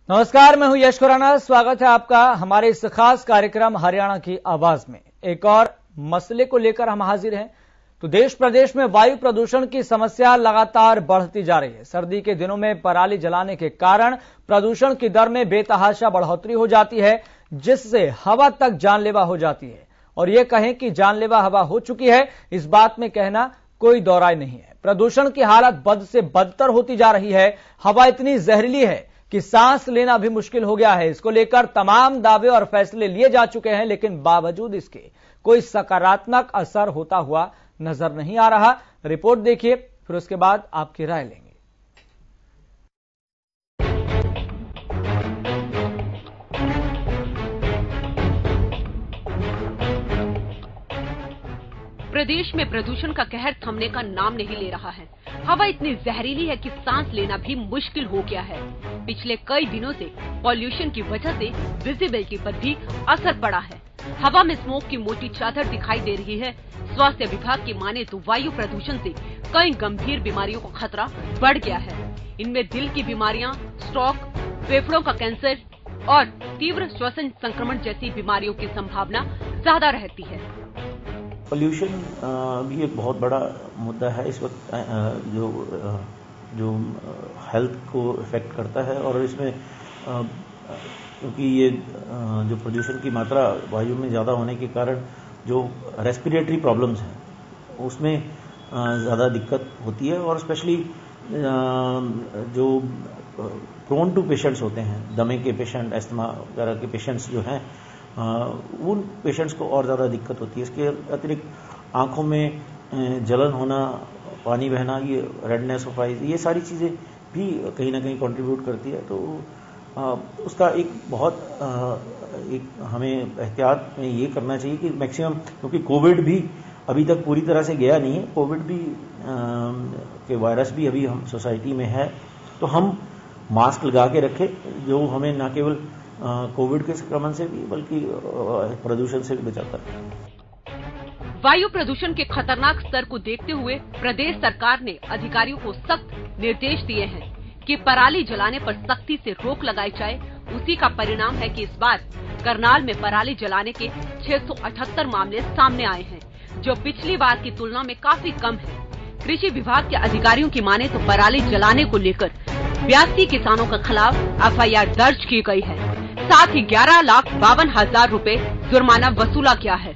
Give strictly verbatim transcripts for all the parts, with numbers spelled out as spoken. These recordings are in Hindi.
नमस्कार, मैं हूं यश खुराना। स्वागत है आपका हमारे इस खास कार्यक्रम हरियाणा की आवाज में। एक और मसले को लेकर हम हाजिर हैं। तो देश प्रदेश में वायु प्रदूषण की समस्या लगातार बढ़ती जा रही है। सर्दी के दिनों में पराली जलाने के कारण प्रदूषण की दर में बेतहाशा बढ़ोतरी हो जाती है, जिससे हवा तक जानलेवा हो जाती है। और ये कहें कि जानलेवा हवा हो चुकी है, इस बात में कहना कोई दौराय नहीं है। प्रदूषण की हालत बद से बदतर होती जा रही है। हवा इतनी जहरीली है कि सांस लेना भी मुश्किल हो गया है। इसको लेकर तमाम दावे और फैसले लिए जा चुके हैं, लेकिन बावजूद इसके कोई सकारात्मक असर होता हुआ नजर नहीं आ रहा। रिपोर्ट देखिए, फिर उसके बाद आपकी राय लेंगे। प्रदेश में प्रदूषण का कहर थमने का नाम नहीं ले रहा है। हवा इतनी जहरीली है कि सांस लेना भी मुश्किल हो गया है। पिछले कई दिनों से पॉल्यूशन की वजह से विजिबिलिटी पर भी असर पड़ा है। हवा में स्मोक की मोटी चादर दिखाई दे रही है। स्वास्थ्य विभाग की माने तो वायु प्रदूषण से कई गंभीर बीमारियों का खतरा बढ़ गया है। इनमें दिल की बीमारियां, स्ट्रोक, फेफड़ों का कैंसर और तीव्र श्वसन संक्रमण जैसी बीमारियों की संभावना ज्यादा रहती है। पोल्यूशन भी एक बहुत बड़ा मुद्दा है इस वक्त, जो जो हेल्थ को इफेक्ट करता है। और इसमें क्योंकि ये जो प्रदूषण की मात्रा वायु में ज़्यादा होने के कारण जो रेस्पिरेटरी प्रॉब्लम्स हैं उसमें ज़्यादा दिक्कत होती है। और स्पेशली जो प्रोन टू पेशेंट्स होते हैं, दमे के पेशेंट, अस्थमा वगैरह के पेशेंट्स जो हैं, उन पेशेंट्स को और ज़्यादा दिक्कत होती है। इसके अतिरिक्त आंखों में जलन होना, पानी बहना, ये रेडनेस ऑफ आइज, ये सारी चीज़ें भी कहीं ना कहीं कंट्रीब्यूट करती है। तो आ, उसका एक बहुत आ, एक हमें एहतियात में ये करना चाहिए कि मैक्सिमम, क्योंकि कोविड भी अभी तक पूरी तरह से गया नहीं है, कोविड भी आ, के वायरस भी अभी हम सोसाइटी में है, तो हम मास्क लगा के रखें, जो हमें न केवल कोविड के संक्रमण से भी बल्कि प्रदूषण से भी बचाता है। वायु प्रदूषण के खतरनाक स्तर को देखते हुए प्रदेश सरकार ने अधिकारियों को सख्त निर्देश दिए हैं कि पराली जलाने पर सख्ती से रोक लगाई जाए। उसी का परिणाम है कि इस बार करनाल में पराली जलाने के छह सौ अठहत्तर मामले सामने आए हैं, जो पिछली बार की तुलना में काफी कम है। कृषि विभाग के अधिकारियों की माने तो पराली जलाने को लेकर बयासी किसानों के खिलाफ एफ आई आर दर्ज की गई है। साथ ही ग्यारह लाख बावन हजार रूपए जुर्माना वसूला गया है।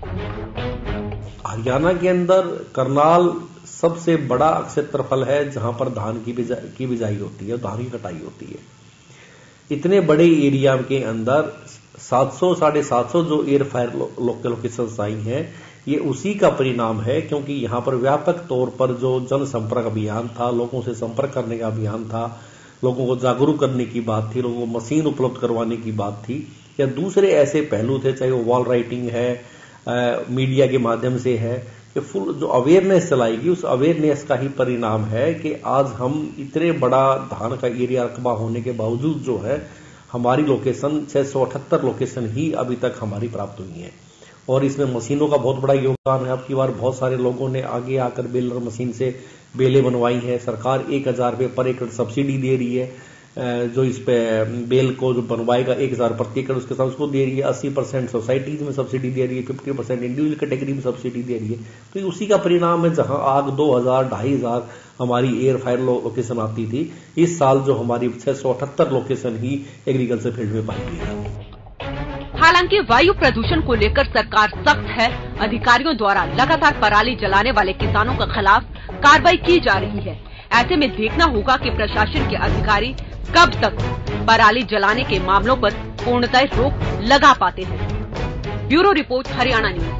हरियाणा के अंदर करनाल सबसे बड़ा क्षेत्रफल है जहां पर धान की बिजाई की बिजाई होती है, धान की कटाई होती है। इतने बड़े एरिया के अंदर सात सौ साढ़े सात सौ जो एयर फायर लोकल लोकेशंस आई हैं, ये उसी का परिणाम है, क्योंकि यहाँ पर व्यापक तौर पर जो जन संपर्क अभियान था, लोगों से संपर्क करने का अभियान था, लोगों को जागरूक करने की बात थी, लोगों को मशीन उपलब्ध करवाने की बात थी, या दूसरे ऐसे पहलू थे, चाहे वो वॉल राइटिंग है, आ, मीडिया के माध्यम से है, कि फुल जो अवेयरनेस चलाएगी, उस अवेयरनेस का ही परिणाम है कि आज हम इतने बड़ा धान का एरिया रकबा होने के बावजूद जो है हमारी लोकेशन छह सौ अठहत्तर लोकेशन ही अभी तक हमारी प्राप्त हुई है। और इसमें मशीनों का बहुत बड़ा योगदान है। अब की बार बहुत सारे लोगों ने आगे आकर बेलर मशीन से बेलें बनवाई है। सरकार एक हजार रुपये पर एकड़ सब्सिडी दे रही है, जो इस पे बेल को जो बनवाएगा एक हजार प्रति एकड़ उसके साथ उसको दे रही है। अस्सी परसेंट सोसाइटीज में सब्सिडी दे रही है, फिफ्टी परसेंट इंडिविजुअल कैटेगरी में सब्सिडी दे रही है। तो ये उसी का परिणाम है। जहां आग दो हजार ढाई हजार हमारी एयर फायर लोकेशन आती थी, इस साल जो हमारी छह सौ अठहत्तर लोकेशन ही एग्रीकल्चर फील्ड में पाई गई है। हालांकि वायु प्रदूषण को लेकर सरकार सख्त है। अधिकारियों द्वारा लगातार पराली जलाने वाले किसानों के खिलाफ कार्रवाई की जा रही है। ऐसे में देखना होगा कि प्रशासन के अधिकारी कब तक पराली जलाने के मामलों पर पूर्णतः रोक लगा पाते हैं। Bureau report, Haryana news.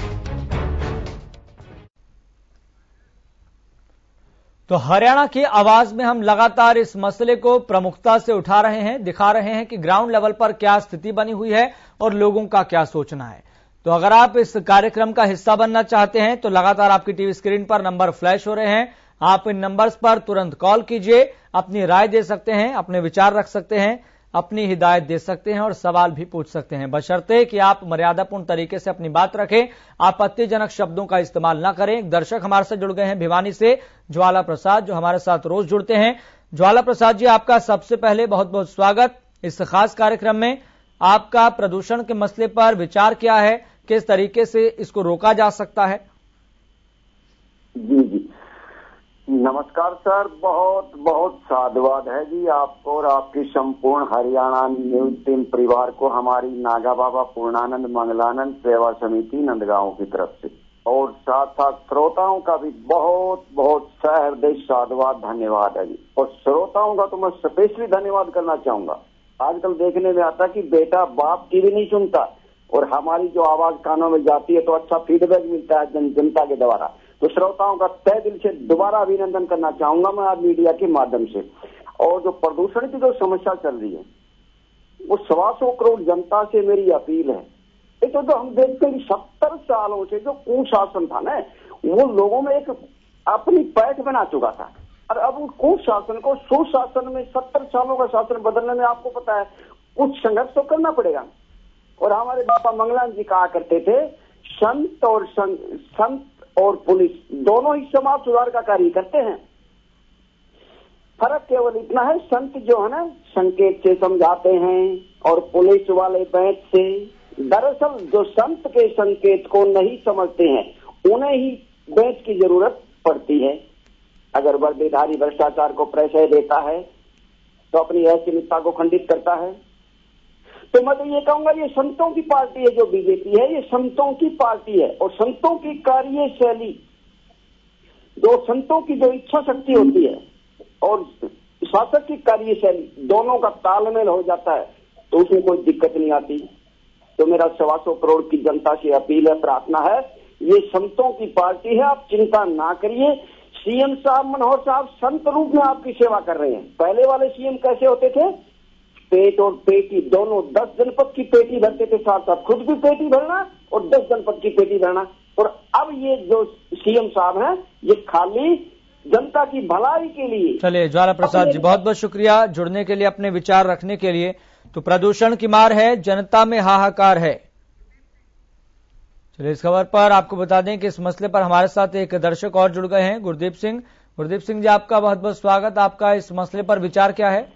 तो हरियाणा की आवाज में हम लगातार इस मसले को प्रमुखता से उठा रहे हैं, दिखा रहे हैं कि ग्राउंड लेवल पर क्या स्थिति बनी हुई है और लोगों का क्या सोचना है। तो अगर आप इस कार्यक्रम का हिस्सा बनना चाहते हैं तो लगातार आपकी टीवी स्क्रीन पर नंबर फ्लैश हो रहे हैं। आप इन नंबर्स पर तुरंत कॉल कीजिए, अपनी राय दे सकते हैं, अपने विचार रख सकते हैं, अपनी हिदायत दे सकते हैं और सवाल भी पूछ सकते हैं, बशर्ते कि आप मर्यादापूर्ण तरीके से अपनी बात रखें, आपत्तिजनक शब्दों का इस्तेमाल न करें। एक दर्शक हमारे साथ जुड़ गए हैं भिवानी से, ज्वाला प्रसाद, जो हमारे साथ रोज जुड़ते हैं। ज्वाला प्रसाद जी, आपका सबसे पहले बहुत बहुत स्वागत। इस खास कार्यक्रम में आपका प्रदूषण के मसले पर विचार क्या है, किस तरीके से इसको रोका जा सकता है? जी जी नमस्कार सर, बहुत बहुत साधुवाद है जी आपको और आपकी संपूर्ण हरियाणा न्यूज टीम परिवार को हमारी नागा बाबा पूर्णानंद मंगलानंद सेवा समिति नंदगांव की तरफ से, और साथ साथ श्रोताओं का भी बहुत बहुत सहृदय साधुवाद धन्यवाद है जी। और श्रोताओं का तो मैं स्पेशली धन्यवाद करना चाहूंगा। आजकल देखने में आता कि बेटा बाप की भी नहीं सुनता और हमारी जो आवाज कानों में जाती है तो अच्छा फीडबैक मिलता है जन, जनता के द्वारा। तो श्रोताओं का तहे दिल से दोबारा अभिनंदन करना चाहूंगा मैं आज मीडिया के माध्यम से। और जो प्रदूषण की जो समस्या चल रही है वो सवा सौ करोड़ जनता से मेरी अपील है। एक तो जो हम देखते हैं सत्तर सालों से जो कुशासन था ना, वो लोगों में एक अपनी पैठ बना चुका था, और अब उस कुशासन को सुशासन में सत्तर सालों का शासन बदलने में आपको पता है कुछ संघर्ष तो करना पड़ेगा। और हमारे बाबा मंगलान जी कहा करते थे संत और संत और पुलिस दोनों ही समाज सुधार का कार्य करते हैं। फर्क केवल इतना है, संत जो है ना संकेत से समझाते हैं और पुलिस वाले बैच से। दरअसल जो संत के संकेत को नहीं समझते हैं उन्हें ही बैच की जरूरत पड़ती है। अगर वर्दीधारी भ्रष्टाचार को प्रश्रय देता है तो अपनी असमिता को खंडित करता है। तो मैं तो ये कहूंगा ये संतों की पार्टी है जो बीजेपी है, ये संतों की पार्टी है। और संतों की कार्यशैली, जो संतों की जो इच्छा शक्ति होती है और शासक की कार्यशैली, दोनों का तालमेल हो जाता है तो उसमें कोई दिक्कत नहीं आती। तो मेरा सवा सौ करोड़ की जनता से अपील है, प्रार्थना है, ये संतों की पार्टी है, आप चिंता ना करिए। सीएम साहब मनोहर साहब संत रूप में आपकी सेवा कर रहे हैं। पहले वाले सीएम कैसे होते थे? पेट और पेटी दोनों, दस जनपद की पेटी भरते थे, साथ साथ खुद भी पेटी भरना और दस जनपद की पेटी भरना। और अब ये जो सीएम साहब हैं ये खाली जनता की भलाई के लिए। चलिए ज्वाला प्रसाद जी, बहुत बहुत शुक्रिया जुड़ने के लिए, अपने विचार रखने के लिए। तो प्रदूषण की मार है, जनता में हाहाकार है। चलिए इस खबर पर आपको बता दें कि इस मसले पर हमारे साथ एक दर्शक और जुड़ गए हैं, गुरदीप सिंह। गुरदीप सिंह जी, आपका बहुत बहुत स्वागत। आपका इस मसले पर विचार क्या है?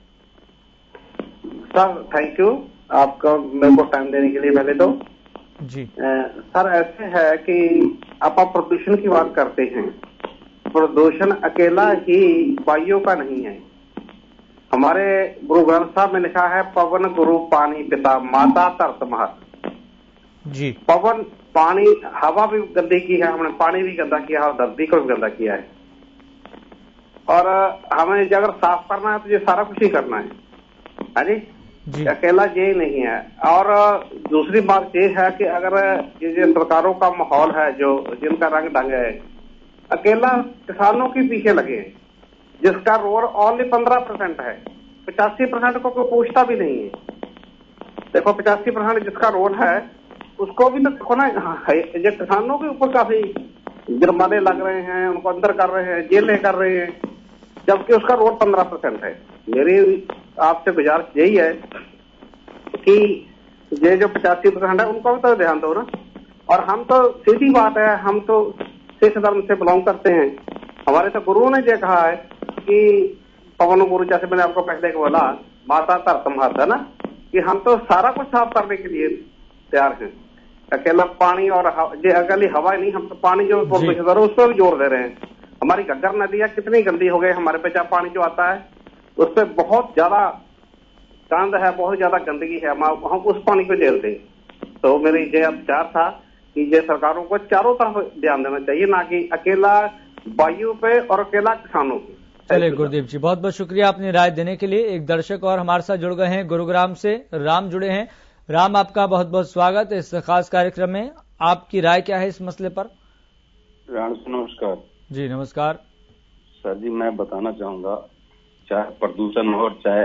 सर थैंक यू आपका मेरे को टाइम देने के लिए। पहले तो जी सर ऐसे है कि आप प्रदूषण की बात करते हैं, प्रदूषण अकेला ही वायु का नहीं है। हमारे गुरु ग्रंथ साहब में लिखा है पवन गुरु पानी पिता माता धरत महत जी। पवन पानी, हवा भी गंदी की है हमने, पानी भी गंदा किया है और धरती को भी गंदा किया है। और हमें अगर साफ करना है तो ये सारा कुछ ही करना है, है जी? जी अकेला ये नहीं है। और दूसरी बात ये है कि अगर ये जो सरकारों का माहौल है, जो जिनका रंग ढंग है, अकेला किसानों के पीछे लगे हैं, जिसका रोल ओनली पंद्रह परसेंट है, पचासी परसेंट को कोई पूछता भी नहीं है। देखो पचासी परसेंट जिसका रोल है उसको भी तो देखो ना, जो किसानों के ऊपर काफी जुर्माने लग रहे हैं, उनको अंदर कर रहे हैं, जेलें कर रहे हैं, जबकि उसका रोल पंद्रह परसेंट है। मेरी आपसे गुजारिश यही है कि ये जो पचासी परसेंट है उनको भी तो ध्यान दो ना। और हम तो सीधी बात है, हम तो सिख धर्म से बिलोंग करते हैं। हमारे तो गुरुओं ने ये कहा है कि पवन गुरु, जैसे मैंने आपको पहले बोला, माता धरत महत है ना, कि हम तो सारा कुछ साफ करने के लिए तैयार हैं। अकेला पानी और अकेली हवा नहीं, हम तो पानी जो उस पर भी जोर दे रहे हैं। हमारी घग्गर नदियां कितनी गंदी हो गई, हमारे पे जहाँ पानी जो आता है उस पर बहुत ज्यादा गंद है, बहुत ज्यादा गंदगी है, हम उस पानी को झेलते हैं। तो मेरी ये विचार था कि ये सरकारों को चारों तरफ ध्यान देना चाहिए, ना कि अकेला वायु पे और अकेला किसानों पे। चलिए गुरदीप जी, बहुत बहुत शुक्रिया अपनी राय देने के लिए। एक दर्शक और हमारे साथ जुड़ गए हैं गुरुग्राम से, राम जुड़े हैं। राम, आपका बहुत बहुत स्वागत इस खास कार्यक्रम में। आपकी राय क्या है इस मसले पर? राम नमस्कार जी। नमस्कार सर जी, मैं बताना चाहूंगा, चाहे प्रदूषण हो चाहे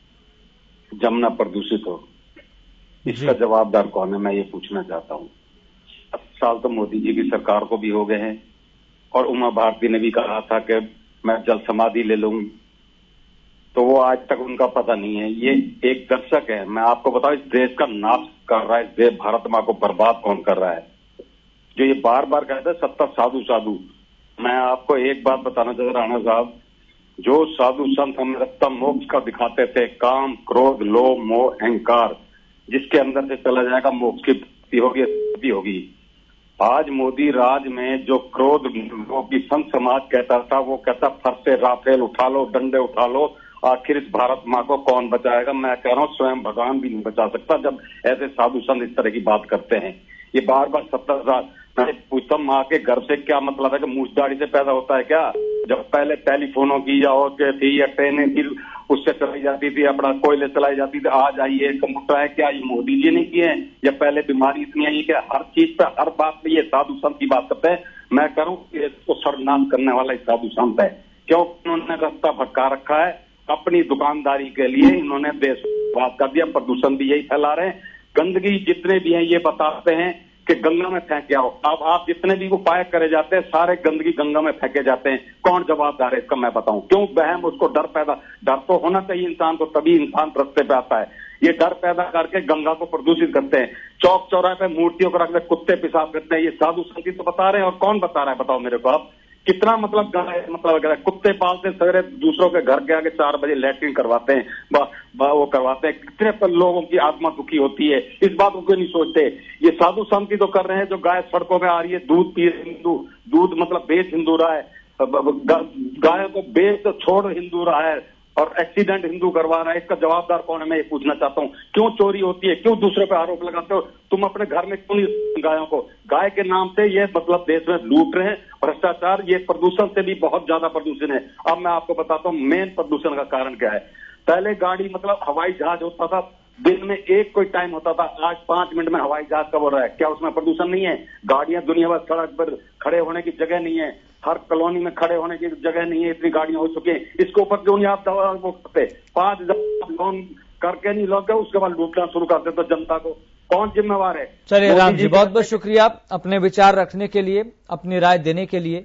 जमुना प्रदूषित हो, इसका जवाबदार कौन है, मैं ये पूछना चाहता हूँ। अब साल तो मोदी जी की सरकार को भी हो गए हैं और उमा भारती ने भी कहा था कि मैं जल समाधि ले लूंगी, तो वो आज तक उनका पता नहीं है। ये एक दर्शक है, मैं आपको बताऊं, इस देश का नाश कर रहा है, इस देश भारत माँ को बर्बाद कौन कर रहा है, जो ये बार बार कहते हैं सत्ता साधु साधु। मैं आपको एक बात बताना चाहता हूं राणा साहब, जो साधु संत हमें रास्ता मोक्ष का दिखाते थे, काम क्रोध लोभ मोह अहंकार, जिसके अंदर से चला जाएगा मोक्ष की प्राप्ति होगी, स्थिति होगी। आज मोदी राज में जो क्रोध लोभ की संत समाज कहता था, वो कहता फर से राफेल उठा लो, डंडे उठा लो, आखिर इस भारत माँ को कौन बचाएगा। मैं कह रहा हूँ स्वयं भगवान भी नहीं बचा सकता जब ऐसे साधु संत इस तरह की बात करते हैं। ये बार बार सत्तर हजार मैं पूछता हूँ, माँ के गर्भ से क्या मतलब है कि मूछ दाढ़ी से पैदा होता है क्या? जब पहले टेलीफोनों की या और थी या ट्रेनें की उससे चलाई जाती थी, अपना कोयले चलाई जाती थी, आज आइए कंप्यूटर है क्या? ये मोदी जी ने किए हैं? या पहले बीमारी इतनी आई क्या? हर चीज पे हर बात पे ये साधु संत की बात करते हैं। मैं करूँ इसको सर्वनाश करने वाला साधु संत है, क्यों? उन्होंने रास्ता भटका रखा है अपनी दुकानदारी के लिए। इन्होंने देश बात कर दिया, प्रदूषण भी यही फैला रहे हैं। गंदगी जितने भी हैं ये बताते हैं कि गंगा में फेंक आओ। अब आप जितने भी उपाय करे जाते हैं सारे गंदगी गंगा में फेंके जाते हैं। कौन जवाबदार है इसका? मैं बताऊं क्यों? वहम, उसको डर पैदा, डर तो होना चाहिए इंसान को, तभी इंसान रास्ते पे आता है। ये डर पैदा करके गंगा को प्रदूषित करते हैं, चौक चौराहे पे मूर्तियों को रख दे, कुत्ते पेशाब करते हैं। ये साधु संत तो बता रहे हैं, और कौन बता रहा है बताओ मेरे को आप? कितना मतलब गाय मतलब अगर कुत्ते पालते सवेरे दूसरों के घर के आगे चार बजे लैट्रिन करवाते हैं, बा, बा, वो करवाते हैं। कितने पर लोगों की आत्मा दुखी होती है, इस बात को क्यों नहीं सोचते? ये साधु संत तो कर रहे हैं, जो गाय सड़कों पे आ रही है, दूध पी हिंदू, दूध मतलब बेच हिंदू रहा है, गायों को बेच तो छोड़ हिंदू रहा है, और एक्सीडेंट हिंदू करवा रहा है। इसका जवाबदार कौन है? मैं ये पूछना चाहता हूँ। क्यों चोरी होती है? क्यों दूसरे पे आरोप लगाते हो? तुम अपने घर में क्यों नहीं गायों को? गाय के नाम से ये मतलब देश में लूट रहे हैं, भ्रष्टाचार। ये प्रदूषण से भी बहुत ज्यादा प्रदूषण है। अब मैं आपको बताता हूँ मेन प्रदूषण का कारण क्या है। पहले गाड़ी मतलब हवाई जहाज होता था, दिन में एक कोई टाइम होता था, आज पांच मिनट में हवाई जहाज कब हो रहा है? क्या उसमें प्रदूषण नहीं है? गाड़ियां दुनिया भर, सड़क पर खड़े होने की जगह नहीं है, हर कॉलोनी में खड़े होने की जगह नहीं है, इतनी गाड़ियां हो चुकी हैं। इसके ऊपर क्यों नहीं आप दवा वो करते? पांच हजार लोन करके नहीं लोग उसके बाद लूटना शुरू करते तो जनता को कौन जिम्मेवार है? चलिए राम जी, बहुत बहुत शुक्रिया अपने विचार रखने के लिए, अपनी राय देने के लिए।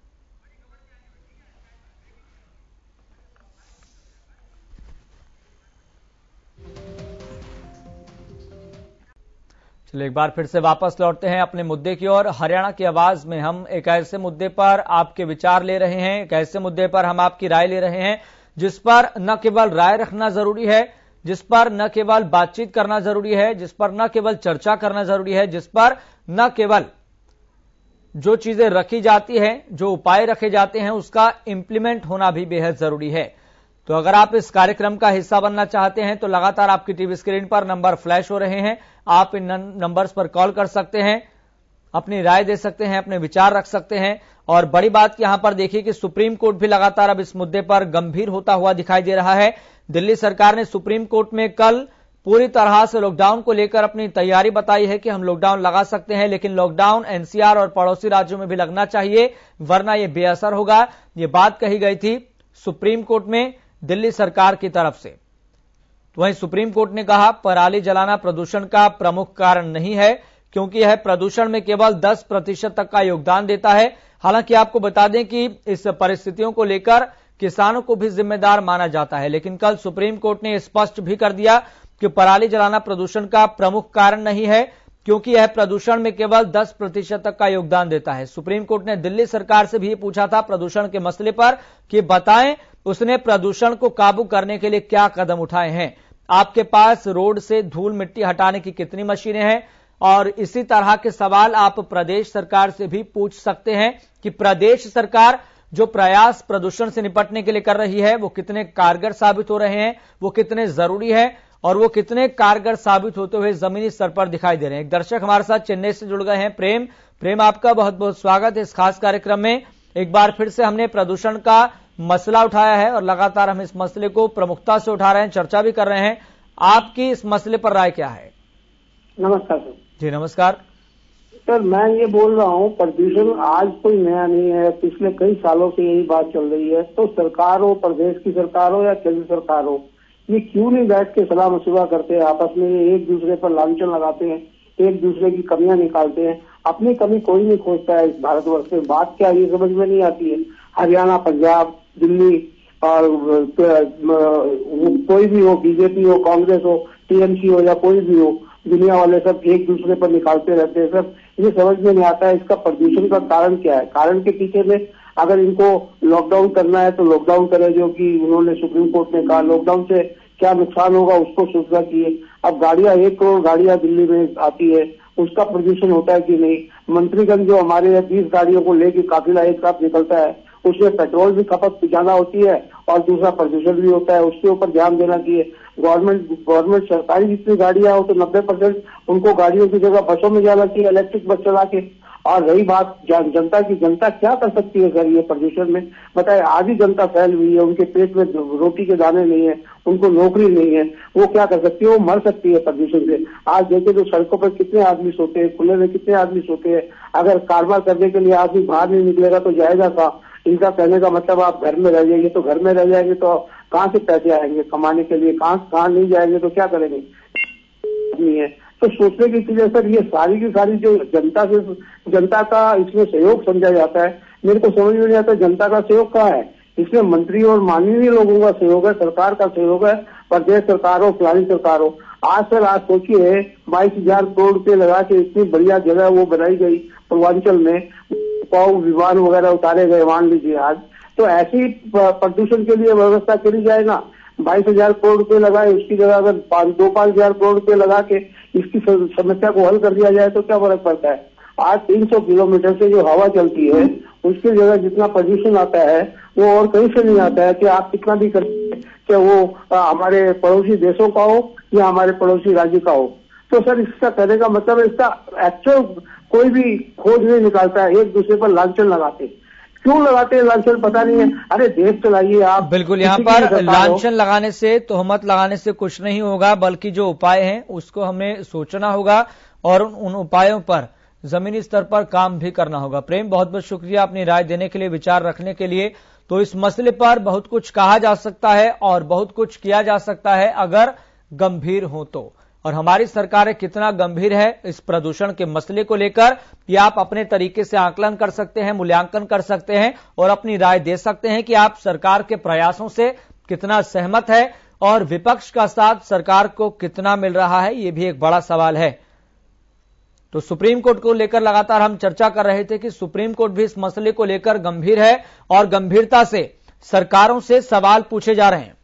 चलिए एक बार फिर से वापस लौटते हैं अपने मुद्दे की ओर। हरियाणा की आवाज में हम एक ऐसे मुद्दे पर आपके विचार ले रहे हैं, एक ऐसे मुद्दे पर हम आपकी राय ले रहे हैं जिस पर न केवल राय रखना जरूरी है, जिस पर न केवल बातचीत करना जरूरी है, जिस पर न केवल चर्चा करना जरूरी है, जिस पर न केवल जो चीजें रखी जाती हैं, जो उपाय रखे जाते हैं, उसका इंप्लीमेंट होना भी बेहद जरूरी है। तो अगर आप इस कार्यक्रम का हिस्सा बनना चाहते हैं तो लगातार आपकी टीवी स्क्रीन पर नंबर फ्लैश हो रहे हैं, आप इन नंबर्स पर कॉल कर सकते हैं, अपनी राय दे सकते हैं, अपने विचार रख सकते हैं। और बड़ी बात यहां पर देखिए कि सुप्रीम कोर्ट भी लगातार अब इस मुद्दे पर गंभीर होता हुआ दिखाई दे रहा है। दिल्ली सरकार ने सुप्रीम कोर्ट में कल पूरी तरह से लॉकडाउन को लेकर अपनी तैयारी बताई है कि हम लॉकडाउन लगा सकते हैं, लेकिन लॉकडाउन एनसीआर और पड़ोसी राज्यों में भी लगना चाहिए, वरना यह बेअसर होगा। यह बात कही गई थी सुप्रीम कोर्ट में दिल्ली सरकार की तरफ से। तो वहीं सुप्रीम कोर्ट ने कहा पराली जलाना प्रदूषण का प्रमुख कारण नहीं है, क्योंकि यह प्रदूषण में केवल दस प्रतिशत तक का योगदान देता है। हालांकि आपको बता दें कि इस परिस्थितियों को लेकर किसानों को भी जिम्मेदार माना जाता है, लेकिन कल सुप्रीम कोर्ट ने स्पष्ट भी कर दिया कि पराली जलाना प्रदूषण का प्रमुख कारण नहीं है, क्योंकि यह प्रदूषण में केवल दस प्रतिशत तक का योगदान देता है। सुप्रीम कोर्ट ने दिल्ली सरकार से भी पूछा था प्रदूषण के मसले पर कि बताएं उसने प्रदूषण को काबू करने के लिए क्या कदम उठाए हैं। आपके पास रोड से धूल मिट्टी हटाने की कितनी मशीनें हैं? और इसी तरह के सवाल आप प्रदेश सरकार से भी पूछ सकते हैं कि प्रदेश सरकार जो प्रयास प्रदूषण से निपटने के लिए कर रही है वो कितने कारगर साबित हो रहे हैं, वो कितने जरूरी है, और वो कितने कारगर साबित होते हुए जमीनी स्तर पर दिखाई दे रहे हैं। एक दर्शक हमारे साथ चेन्नई से जुड़ गए हैं, प्रेम। प्रेम, आपका बहुत बहुत स्वागत है इस खास कार्यक्रम में। एक बार फिर से हमने प्रदूषण का मसला उठाया है और लगातार हम इस मसले को प्रमुखता से उठा रहे हैं, चर्चा भी कर रहे हैं। आपकी इस मसले पर राय क्या है? नमस्कार सर। जी नमस्कार सर, मैं ये बोल रहा हूँ प्रदूषण आज कोई नया नहीं है, पिछले कई सालों से यही बात चल रही है। तो सरकार हो, प्रदेश की सरकार हो या केंद्र सरकार हो, ये क्यों नहीं बैठ के सलाह मशुरा करते हैं आपस में? ये एक दूसरे पर लांछन लगाते हैं, एक दूसरे की कमियां निकालते हैं। अपनी कमी कोई नहीं खोजता है इस भारतवर्ष में। बात क्या ये समझ में नहीं आती है। हरियाणा, पंजाब, दिल्ली और कोई भी हो, बीजेपी हो, कांग्रेस हो, टीएमसी हो या कोई भी हो, दुनिया वाले सब एक दूसरे पर निकालते रहते हैं। सब ये समझ में नहीं आता है इसका प्रदूषण का कारण क्या है। कारण के पीछे में अगर इनको लॉकडाउन करना है तो लॉकडाउन करें, जो कि उन्होंने सुप्रीम कोर्ट ने कहा। लॉकडाउन से क्या नुकसान होगा उसको सोचना चाहिए। अब गाड़ियां, एक करोड़ गाड़ियां दिल्ली में आती है, उसका प्रदूषण होता है कि नहीं। मंत्रीगण जो हमारे यहाँ बीस गाड़ियों को लेकर काफिला एक साथ निकलता है, उसमें पेट्रोल भी खपत ज्यादा होती है और दूसरा प्रदूषण भी होता है, उसके ऊपर ध्यान देना चाहिए। गवर्नमेंट गवर्नमेंट सरकारी जितनी गाड़ियां हो तो नब्बे परसेंट उनको गाड़ियों की जगह बसों में जाना चाहिए, इलेक्ट्रिक बस चला के। और रही बात जनता की, जनता क्या कर सकती है सर ये प्रदूषण में? बताए, आधी जनता फैल हुई है, उनके पेट में रोटी के दाने नहीं है, उनको नौकरी नहीं है, वो क्या कर सकती है? वो मर सकती है प्रदूषण से। आज देखे तो सड़कों पर कितने आदमी सोते हैं, खुले में कितने आदमी सोते हैं। अगर कारोबार करने के लिए आदमी बाहर नहीं निकलेगा तो जाएगा कहाँ? इनका कहने का मतलब आप घर में रह जाएंगे, तो घर में रह जाएंगे तो कहाँ से पैसे आएंगे कमाने के लिए? कहाँ कहाँ नहीं जाएंगे तो क्या करेंगे? नहीं है तो सोचने की चीजें सर, ये सारी की सारी जो जनता से जनता का इसमें सहयोग समझा जाता है, मेरे को समझ में नहीं आता जनता का सहयोग कहाँ है। इसमें मंत्री और माननीय लोगों का सहयोग है, सरकार का सहयोग है, प्रदेश सरकार हो, फलानी सरकार हो। आज सर, आज सोचिए बाईस हजार करोड़ रुपये लगा के इतनी बढ़िया जगह वो बनाई गई पूर्वांचल में, पाव विमान वगैरह उतारे गए, मान लीजिए आज। तो ऐसी प्रदूषण के लिए व्यवस्था करी जाए ना, बाईस हजार करोड़ रुपए लगाए, उसकी जगह अगर दो पांच हजार करोड़ रुपए लगा के इसकी समस्या को हल कर दिया जाए तो क्या फर्क पड़ता है? आज तीन सौ किलोमीटर से जो हवा चलती है उसकी जगह जितना प्रदूषण आता है वो और कहीं से नहीं आता है, कि आप कितना भी कर, चाहे वो हमारे पड़ोसी देशों का हो या हमारे पड़ोसी राज्य का हो। तो सर, इसका कहने का मतलब है, इसका एक्चुअल कोई भी खोज नहीं निकालता है, एक दूसरे पर लांछन लगाते। क्यों लगाते हैं लांछन पता नहीं है। अरे देश चलाइए आप। बिल्कुल, यहाँ पर लांछन लगाने से, तोहमत लगाने से कुछ नहीं होगा, बल्कि जो उपाय हैं उसको हमें सोचना होगा और उन उपायों पर जमीनी स्तर पर काम भी करना होगा। प्रेम, बहुत बहुत शुक्रिया अपनी राय देने के लिए, विचार रखने के लिए। तो इस मसले पर बहुत कुछ कहा जा सकता है और बहुत कुछ किया जा सकता है अगर गंभीर हो तो। और हमारी सरकारें कितना गंभीर है इस प्रदूषण के मसले को लेकर, ये आप अपने तरीके से आकलन कर सकते हैं, मूल्यांकन कर सकते हैं और अपनी राय दे सकते हैं कि आप सरकार के प्रयासों से कितना सहमत है और विपक्ष का साथ सरकार को कितना मिल रहा है, ये भी एक बड़ा सवाल है। तो सुप्रीम कोर्ट को लेकर लगातार हम चर्चा कर रहे थे कि सुप्रीम कोर्ट भी इस मसले को लेकर गंभीर है और गंभीरता से सरकारों से सवाल पूछे जा रहे हैं।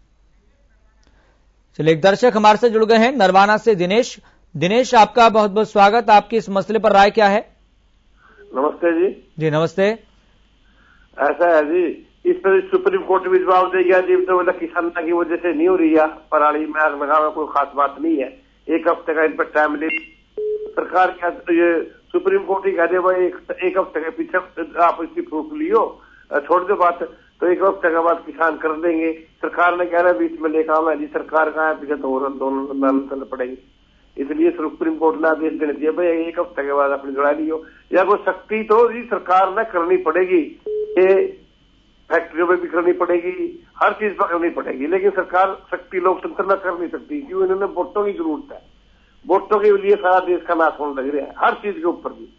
चलिए, एक दर्शक हमारे से जुड़ गए हैं नरवाना से, दिनेश। दिनेश, आपका बहुत बहुत स्वागत। आपकी इस मसले पर राय क्या है? नमस्ते जी। जी नमस्ते। ऐसा है जी, इस पर सुप्रीम कोर्ट भी जवाब दे गया जी, तो मतलब किसान की वजह से नहीं हो रही है पराली में आग लगाना, कोई खास बात नहीं है। एक हफ्ते का इन पर टाइम ले सरकार क्या, तो ये सुप्रीम कोर्ट ही कह दे भाई एक, एक हफ्ते के पीछे आप इसकी प्रूफ लियो, छोड़ दो बात, तो एक हफ्ते के बाद किसान कर देंगे। सरकार ने कह रहा है बीच में लेकर आना जी, सरकार का है पीछे तो दोनों चलना पड़ेगी। इसलिए सुप्रीम कोर्ट ने आदेश देने दिया भाई एक हफ्ते के बाद अपनी जुड़ा लियो, या कोई सख्ती तो जी सरकार ने करनी पड़ेगी, ये फैक्ट्रियों में भी करनी पड़ेगी, हर चीज पर करनी पड़ेगी। लेकिन सरकार सख्ती लोकतंत्र में कर नहीं सकती, क्यों? इन्होंने वोटों की जरूरत है, वोटों के लिए सारा देश का नाश होने लग रहा है हर चीज के ऊपर भी।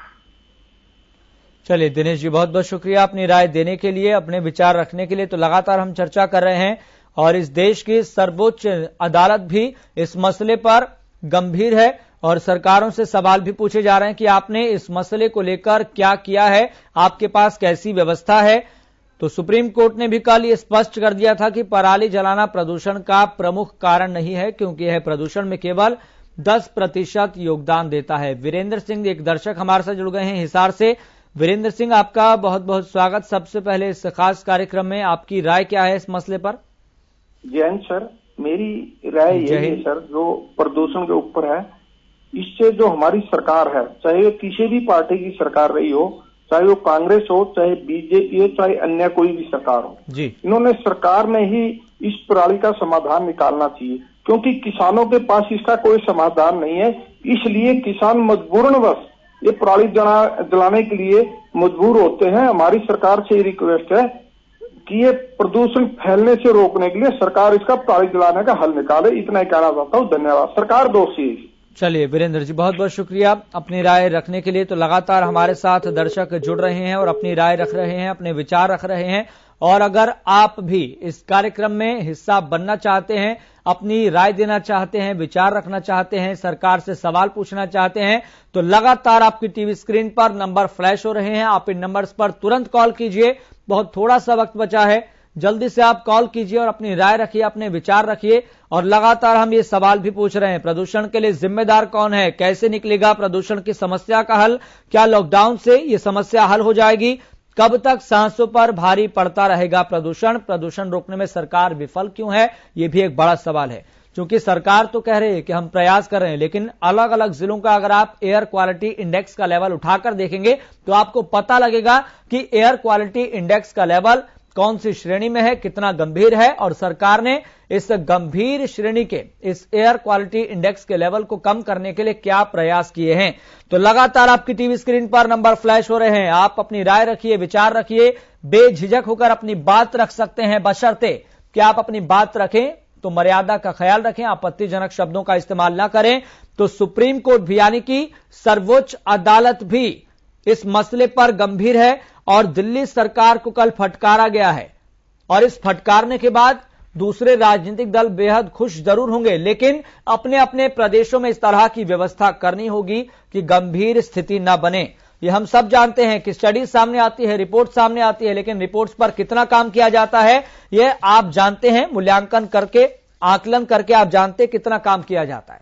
चलिए दिनेश जी, बहुत बहुत शुक्रिया अपनी राय देने के लिए, अपने विचार रखने के लिए। तो लगातार हम चर्चा कर रहे हैं और इस देश की सर्वोच्च अदालत भी इस मसले पर गंभीर है और सरकारों से सवाल भी पूछे जा रहे हैं कि आपने इस मसले को लेकर क्या किया है, आपके पास कैसी व्यवस्था है। तो सुप्रीम कोर्ट ने भी कल ये स्पष्ट कर दिया था कि पराली जलाना प्रदूषण का प्रमुख कारण नहीं है, क्योंकि यह प्रदूषण में केवल दस प्रतिशत योगदान देता है। वीरेंद्र सिंह, एक दर्शक हमारे साथ जुड़ गए हैं हिसार से। वीरेंद्र सिंह, आपका बहुत बहुत स्वागत। सबसे पहले इस खास कार्यक्रम में आपकी राय क्या है इस मसले पर? जय हिंद सर, मेरी राय यही है सर, जो प्रदूषण के ऊपर है, इससे जो हमारी सरकार है, चाहे किसी भी पार्टी की सरकार रही हो, चाहे वो कांग्रेस हो, चाहे बीजेपी हो, चाहे अन्य कोई भी सरकार हो जी, इन्होंने सरकार ने ही इस प्रणाली का समाधान निकालना चाहिए, क्योंकि किसानों के पास इसका कोई समाधान नहीं है। इसलिए किसान मजबूरनवश ये पराली जलाने के लिए मजबूर होते हैं। हमारी सरकार से ये रिक्वेस्ट है कि ये प्रदूषण फैलने से रोकने के लिए सरकार इसका पराली जलाने का हल निकाले। इतना ही कहना चाहता हूँ, धन्यवाद। सरकार दोषी है। चलिए वीरेंद्र जी, बहुत बहुत शुक्रिया अपनी राय रखने के लिए। तो लगातार हमारे साथ दर्शक जुड़ रहे हैं और अपनी राय रख रहे हैं, अपने विचार रख रहे हैं। और अगर आप भी इस कार्यक्रम में हिस्सा बनना चाहते हैं, अपनी राय देना चाहते हैं, विचार रखना चाहते हैं, सरकार से सवाल पूछना चाहते हैं, तो लगातार आपकी टीवी स्क्रीन पर नंबर फ्लैश हो रहे हैं। आप इन नंबर्स पर तुरंत कॉल कीजिए बहुत थोड़ा सा वक्त बचा है, जल्दी से आप कॉल कीजिए और अपनी राय रखिए, अपने विचार रखिए। और लगातार हम ये सवाल भी पूछ रहे हैं, प्रदूषण के लिए जिम्मेदार कौन है, कैसे निकलेगा प्रदूषण की समस्या का हल, क्या लॉकडाउन से ये समस्या हल हो जाएगी, कब तक सांसों पर भारी पड़ता रहेगा प्रदूषण, प्रदूषण रोकने में सरकार विफल क्यों है, ये भी एक बड़ा सवाल है। क्योंकि सरकार तो कह रही है कि हम प्रयास कर रहे हैं, लेकिन अलग अलग जिलों का अगर आप एयर क्वालिटी इंडेक्स का लेवल उठाकर देखेंगे तो आपको पता लगेगा कि एयर क्वालिटी इंडेक्स का लेवल कौन सी श्रेणी में है, कितना गंभीर है, और सरकार ने इस गंभीर श्रेणी के इस एयर क्वालिटी इंडेक्स के लेवल को कम करने के लिए क्या प्रयास किए हैं। तो लगातार आपकी टीवी स्क्रीन पर नंबर फ्लैश हो रहे हैं, आप अपनी राय रखिए, विचार रखिए, बेझिझक होकर अपनी बात रख सकते हैं, बशर्ते कि आप अपनी बात रखें तो मर्यादा का ख्याल रखें, आपत्तिजनक शब्दों का इस्तेमाल ना करें। तो सुप्रीम कोर्ट भी यानी कि सर्वोच्च अदालत भी इस मसले पर गंभीर है और दिल्ली सरकार को कल फटकारा गया है, और इस फटकारने के बाद दूसरे राजनीतिक दल बेहद खुश जरूर होंगे, लेकिन अपने अपने प्रदेशों में इस तरह की व्यवस्था करनी होगी कि गंभीर स्थिति न बने। ये हम सब जानते हैं कि स्टडी सामने आती है, रिपोर्ट सामने आती है, लेकिन रिपोर्ट्स पर कितना काम किया जाता है ये आप जानते हैं, मूल्यांकन करके, आकलन करके आप जानते हैं कितना काम किया जाता है।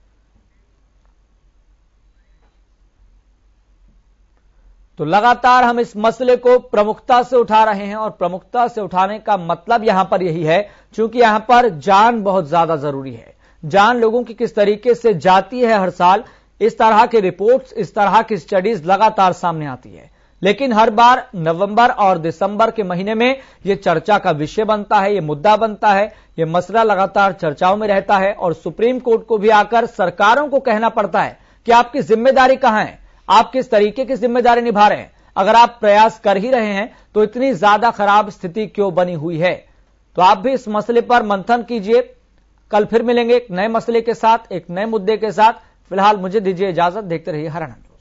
तो लगातार हम इस मसले को प्रमुखता से उठा रहे हैं, और प्रमुखता से उठाने का मतलब यहां पर यही है क्योंकि यहां पर जान बहुत ज्यादा जरूरी है। जान लोगों की किस तरीके से जाती है हर साल, इस तरह के रिपोर्ट्स, इस तरह की स्टडीज लगातार सामने आती है, लेकिन हर बार नवंबर और दिसंबर के महीने में यह चर्चा का विषय बनता है, यह मुद्दा बनता है, यह मसला लगातार चर्चाओं में रहता है, और सुप्रीम कोर्ट को भी आकर सरकारों को कहना पड़ता है कि आपकी जिम्मेदारी कहां है, आप किस तरीके की जिम्मेदारी निभा रहे हैं। अगर आप प्रयास कर ही रहे हैं तो इतनी ज्यादा खराब स्थिति क्यों बनी हुई है। तो आप भी इस मसले पर मंथन कीजिए। कल फिर मिलेंगे एक नए मसले के साथ, एक नए मुद्दे के साथ। फिलहाल मुझे दीजिए इजाजत, देखते रहिए हरियाणा।